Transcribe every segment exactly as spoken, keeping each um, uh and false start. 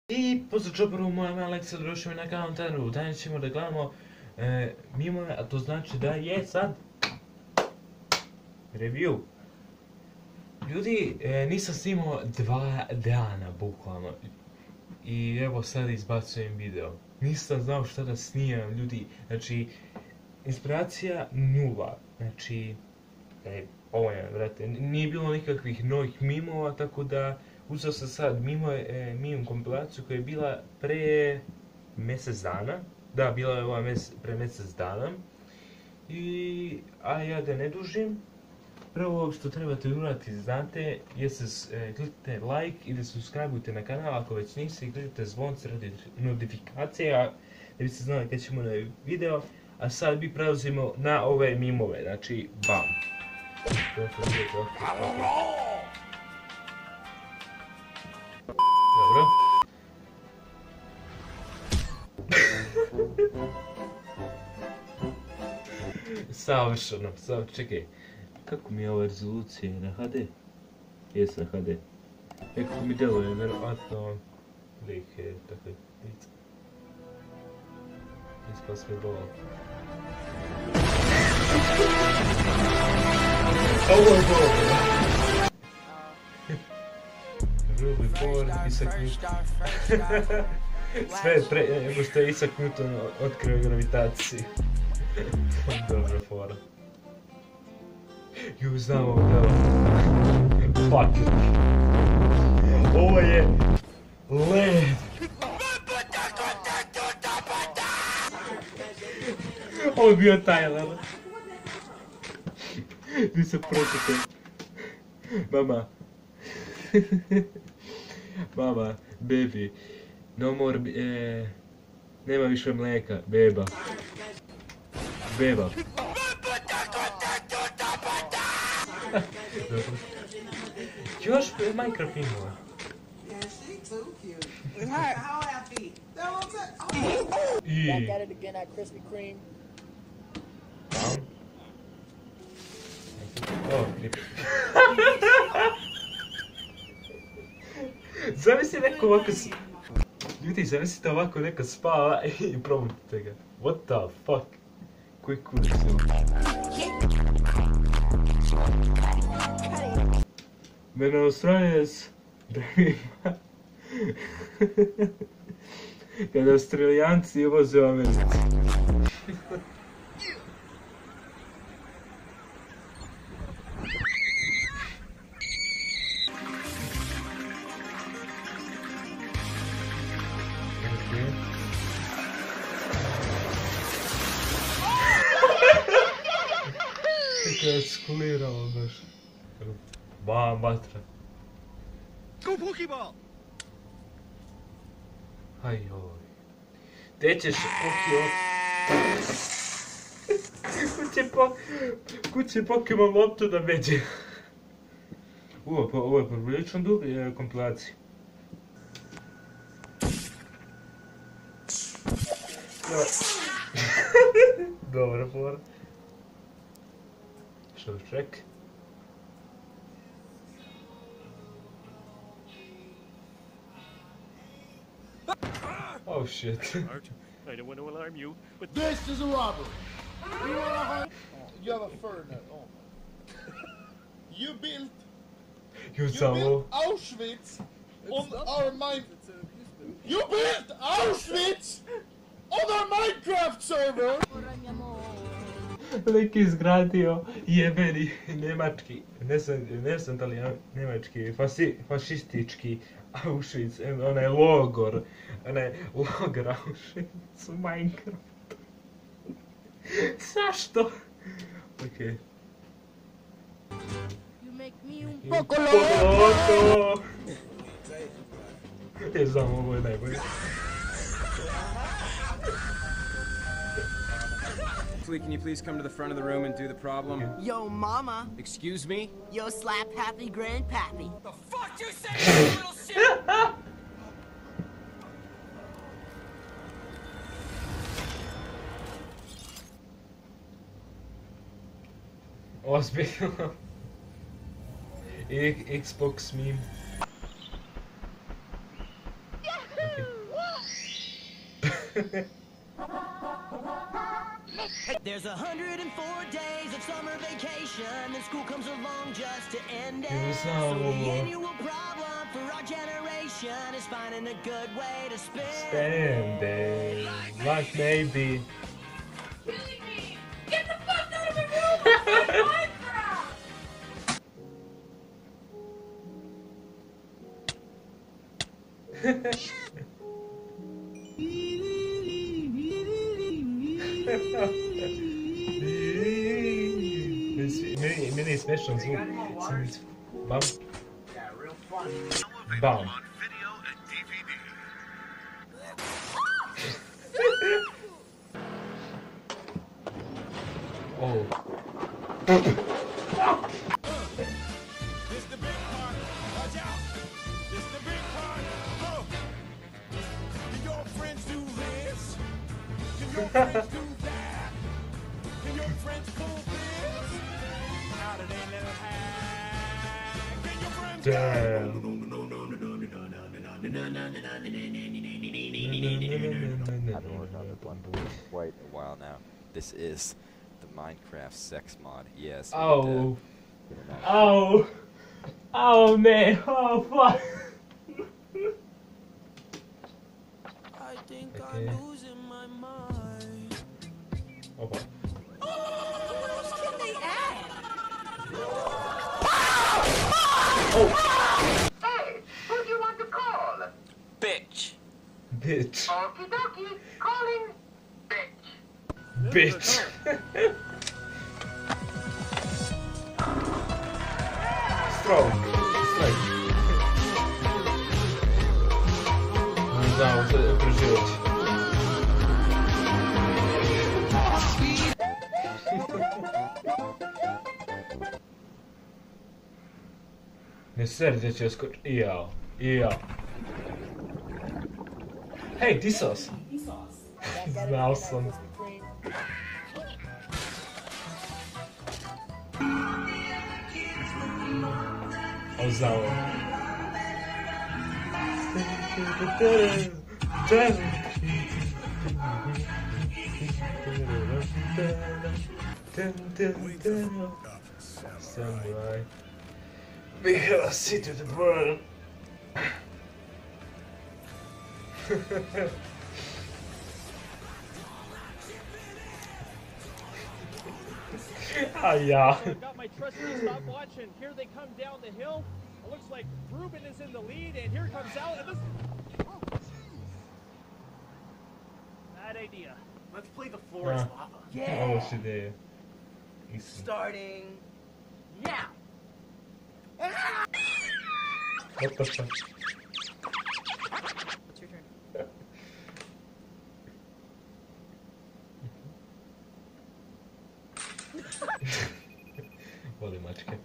I pozdrav čoporu, moje ime Aleksel, došli mi na kanal Tanru. Danas ćemo da gledamo e, mimove, a to znači da je sad review. Ljudi, e, nisam snimao dva dana, bukvalno. I evo sad izbacujem video. Nisam znao šta da snimam, ljudi. Znači, inspiracija nula. Znači, e, ovo je, vrate, nije bilo nikakvih novih mimova, tako da uzeo sam sad mimo, e, mim kompilaciju koja je bila pre mjesec dana. Da, bila je ova mes, pre mjesec dana. I, a ja da ne dužim, prvo što trebate uraditi, znate, je se e, kliknite like i da subscribe-ujte na kanal ako već niste i kliknite zvonce radi notifikacija da biste znali kad ćemo na video. A sad mi prelazimo na ove mimove, znači bam. Dobro. Savršeno, savršeno, čekaj. Kako mi je ova rezolucija, na H D? Jes na H D. E kako mi deluje, vjerovatno lik je takve lice. Ispas mi bol. Ovo je bol, Ruby Por, Isaac Newton. Sve pre, nego što je Isaac Newton otkrio gravitaciju. Dobra fora. Ju, znam ovo delo. Fuck. Ovo je led. Ovo je bio Tyler. Gdje se pročite. Mama. Mama, baby. No more, e, nema više mlijeka, beba. Beba. Još Minecraft imala. I... Oh, klip. Zamisli neko ovako s... Ljudi, zamislite ovako neko spava i probudite ga. What the fuck? Koji kurac je ovo? Mene Australijac da ima... Kada Australijanci voze u Americi. Kako je skulirao baš. Ba, batra. Go Pokeball! Aj joj. Gdje ćeš Pokemon? Kud će po... Kud će Pokemon loptu da međe? Ovo, ovo je prilično dubi kompilacija. Dobro, fora. Show check. Oh shit. I don't want to alarm you, but This is a robbery. You want a hunt? You have a fur net. Oh my. You built. You You saw. built Auschwitz on our mind. You built Auschwitz on our Minecraft server. Lik izgradio jebeni njemački, ne znam, ne znam da li je njemački, fasi, fašistički Auschwitz, onaj logor, onaj logor Auschwitz u Minecraftu. Zašto? Okej. Un poco loco! Ja znam, ovo je najbolje. Can you please come to the front of the room and do the problem? Yo, mama. Excuse me? Yo, slap happy grandpappy. The fuck you say, you little shit? Ozbiljno. Xbox meme. Okay. There's one hundred four days of summer vacation, and school comes along just to end it. It was So not the annual problem for our generation is finding a good way to spend. Spend it. Like maybe. Get the fuck out of my room! I'm playing Minecraft! Meni, meni je smešan zvuk. Sam iz... Bam. Bam. Oh. This the big part. Watch out. This the big part. Oh. Can your friends do this? Can your friends do that? Can your friends pull this? How do they never have? Can your friends Damn. I've been working on this one for quite a while now. This is the Minecraft sex mod. Yes. we Oh. did, uh, get it out. Oh. Oh man. Oh fuck. I think Okay. I'm losing my mind. Oh fuck. What else can they add? Hey, who do you want to call? Bitch. Bitch. Okie dokie, calling bitch. Bitch. Strong. Strike. Nie dało się przeżyć. Nie serdzie cię skocz... Ja. Ja. Hej, Disos. Znał sam. Ozało. Samurai. We have a city to burn. Ah, yeah. Got my trusty stopwatch, and here they come down the hill. It looks like Ruben is in the lead, and here comes Al. And this... Bad idea. Let's play the floor is Ah. lava. Oh, she did. Starting now. What the fuck? It's your turn. Holy maczkę.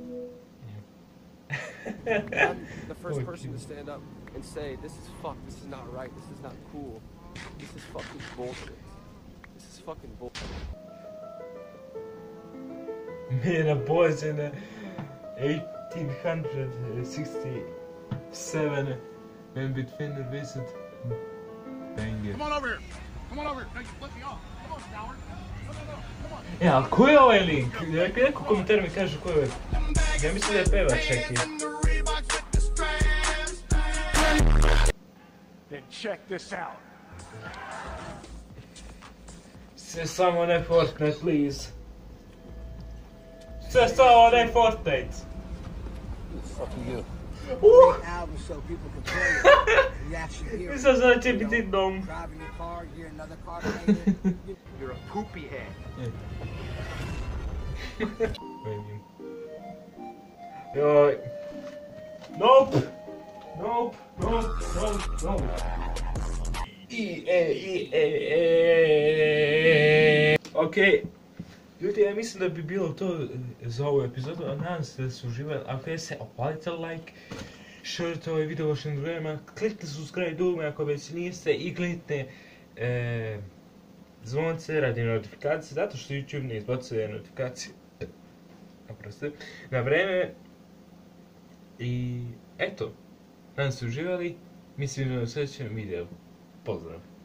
I'm the first Oh, person to geez. stand up and say, this is fuck, this is not right, this is not cool, this is fucking bullshit. This is fucking bullshit. Me and a boys in uh, eighteen sixty-seven when between the visit bang Come on over here. Come on over here. No, you flip me off. Come on, coward. No, no, no. Come on. E, ali ko je ovaj link? Neki neko komentar mi kaže ko je ovaj. Ja mislim da je pevač neki. Then check this out. Sve samo ne Fortnite, please. Sve samo ne Fortnite. Fuck you. Uh! Album so people can play it. You actually hear it. Mislim da će biti dom. Driving your car, you hear another car playing it. You're a poopy head. Joj. Nope. Nope. Nope. Nope. Nope. I, e, i, e, e. Okej. Ljudi, ja mislim da bi bilo to za ovu epizodu, a nadam se da ste uživali. Ako jeste, opalite like, šerite ovaj video vašim drugovima, kliknite subscribe dugme ako već niste i kliknite e, zvonce radi notifikacije, zato što YouTube ne izbacuje notifikacije oprostite, na vreme. I eto, nadam se uživali, mislim da u sljedećem videu. Pozdrav!